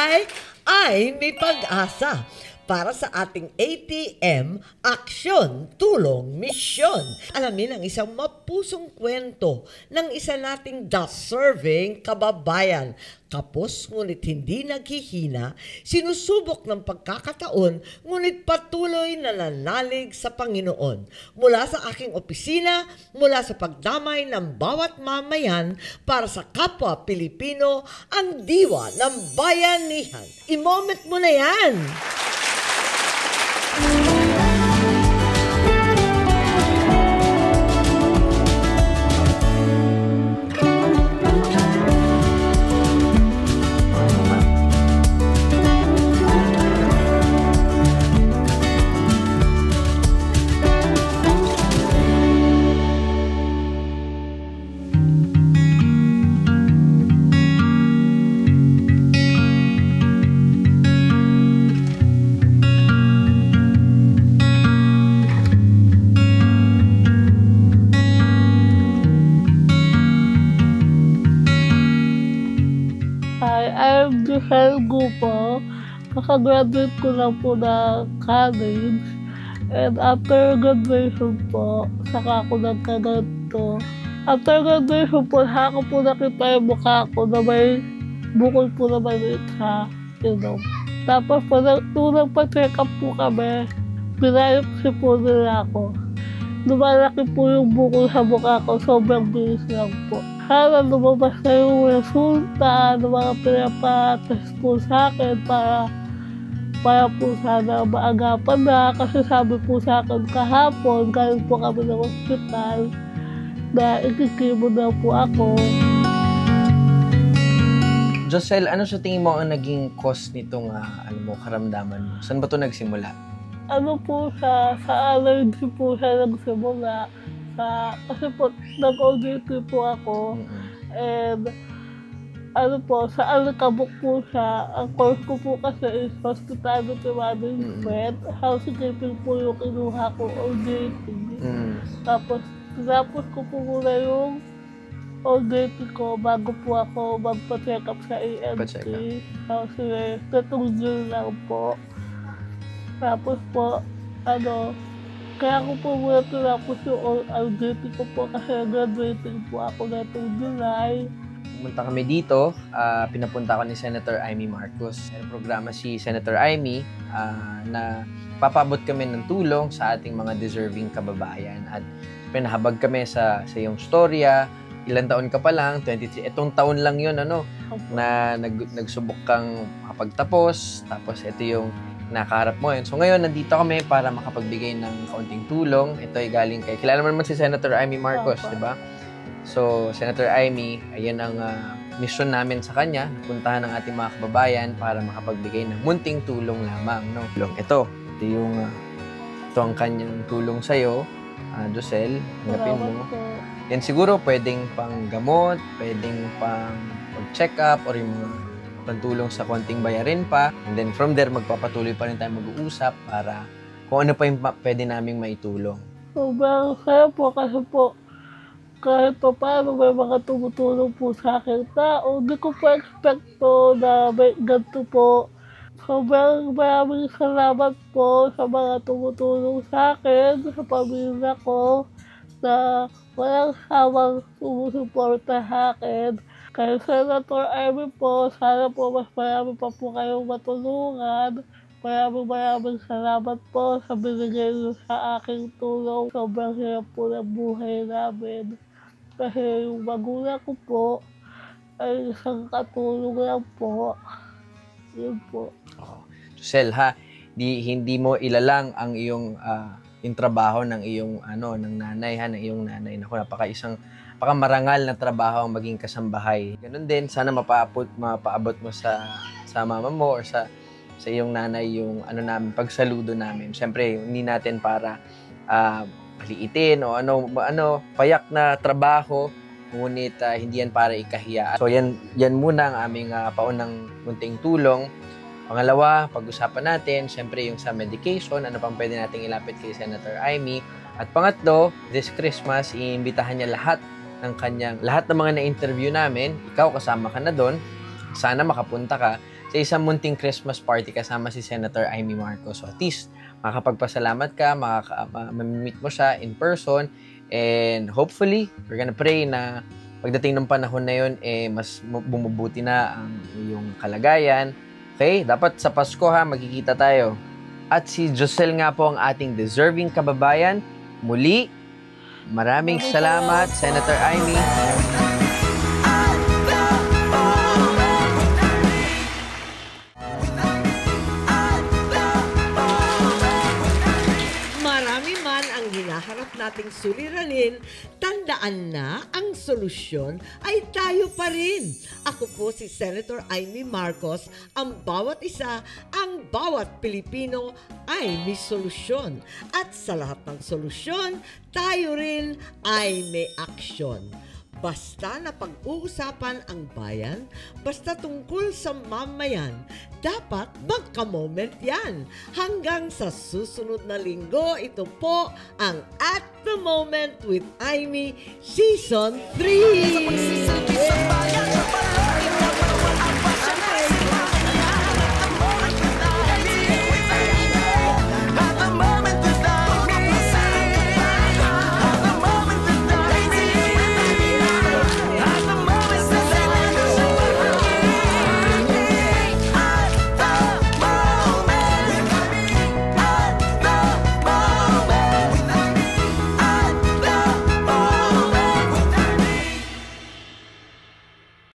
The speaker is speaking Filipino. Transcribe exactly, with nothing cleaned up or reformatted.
buhay ay may pag-asa para sa ating A T M, aksyon, tulong, misyon. Alamin ang isang mapusong kwento ng isa nating deserving kababayan. Kapos ngunit hindi naghihina, sinusubok ng pagkakataon ngunit patuloy na nanalig sa Panginoon. Mula sa aking opisina, mula sa pagdamay ng bawat mamayan para sa kapwa Pilipino, ang diwa ng bayanihan. I-moment mo na yan! I'm Joel Gupo. Kakagraduate ko lang po na college. And after graduation po, saka ako nagkaganto. After graduation po, saka po nakita yung mukha ko na may bukol po na maliit sa ilong. Tapos po, nung nagpa-check up po kami, pinayopsi po nila ako. Lumalaki po yung bukol sa mukha ko, sobrang bilis lang po. Sana lumabas na yung resulta ng mga pinapatest po sa akin para para po sana maagapan na, kasi sabi po sa akin kahapon, galing po kami ng ospital na ikikimo na po ako. Josel, ano sa tingin mo ang naging cause nitong uh, ano mo, karamdaman mo? Saan ba ito nagsimula? Ano po sa, sa allergy po siya nagsimula. Sa, kasi po, nag-O D T po ako. Mm-hmm. And ano po, sa Alicabok po siya. Ang course ko po kasi is hospitality management. Mm-hmm. Housekeeping po yung kinuha ko, O D T. Mm-hmm. Tapos, tinapos ko po muna yung O D T ko bago po ako magpa-check up sa E N T. Kasi tatong June lang po. Tapos po, ano, kaya ko po muna tinapos yung O D T ko po kasi graduating po ako na itong July. Pumunta kami dito, uh, pinapunta ko ni Senator Amy Marcos. May programa si Senator Amy uh, na papabot kami ng tulong sa ating mga deserving kababayan. At pinahabag kami sa, sa iyong storya. Ilang taon ka pa lang, twenty-three. Itong taon lang yun, ano, okay, na nag, nagsubok kang makapagtapos. Tapos ito yung nakaharap mo yun. So ngayon, nandito kami para makapagbigay ng kaunting tulong. Ito ay galing kay, kilala mo naman si Senator Amy Marcos, okay, di ba? So, Senator Amy, ayan ang uh, mission namin sa kanya. Puntahan ng ating mga kababayan para makapagbigay ng munting tulong lamang, no? Ito, ito yung, uh, ito ang kanyang tulong sa'yo, uh, Josel. Hanapin mo. Yan siguro pwedeng pang gamot, pwedeng pang check up, or yung mga pantulong sa konting bayarin pa. And then from there, magpapatuloy pa rin tayo mag-uusap para kung ano pa yung pwede naming maitulong. Sobrang saya po kasi po kahit pa paano may mga tumutulong po sa akin tao. Hindi ko po expect po na may ganito po. Sobrang maraming salamat po sa mga tumutulong sa akin, sa pamilya ko, na walang sawang sumusuporta sa akin. Kaya Senator Amy po, sana po mas marami pa po kayong matulungan. Maraming maraming salamat po sa binigay niyo sa aking tulong. Sobrang hirap po ng buhay namin. Kasi yung magulang ko po ay isang katulong lang po. Yun po. Oh. Josel, ha, di, hindi mo ilalang ang iyong uh, yung trabaho ng iyong ano ng nanay, ha, ng iyong nanay. Naku, napaka isang napakamarangal na trabaho ang maging kasambahay. Ganun din, sana mapaabot, mapaabot mo sa sa mama mo or sa sa iyong nanay yung ano namin, pagsaludo namin. Siyempre, hindi natin para uh, paliitin o ano ano payak na trabaho, ngunit uh, hindi yan para ikahiya. So yan yan muna ang aming uh, paunang munting tulong. Pangalawa, pag-usapan natin siyempre yung sa medication, ano pang pwede nating ilapit kay Senator Amy. At pangatlo, this Christmas, iimbitahan niya lahat ng kanyang, lahat ng mga na-interview namin, ikaw kasama ka na doon, sana makapunta ka sa isang munting Christmas party kasama si Senator Amy Marcos. So at least, makakapagpasalamat ka, makaka- ma- mamimit mo siya in person, and hopefully, we're gonna pray na pagdating ng panahon na yun, eh, mas bumubuti na ang iyong kalagayan. Okay? Dapat sa Pasko ha, magkikita tayo. At si Josel nga po ang ating deserving kababayan. Muli, maraming salamat, Senator Amy. Marami man ang hinaharap nating suliranin, tandaan na ang solusyon ay tayo pa rin. Ako po si Senator Amy Marcos, ang bawat isa, ang bawat Pilipino ay may solusyon. At sa lahat ng solusyon, tayo rin ay may aksyon. Basta na pag-uusapan ang bayan, basta tungkol sa mamayan, dapat magka-moment yan. Hanggang sa susunod na linggo, ito po ang At the Moment with Amy Season three!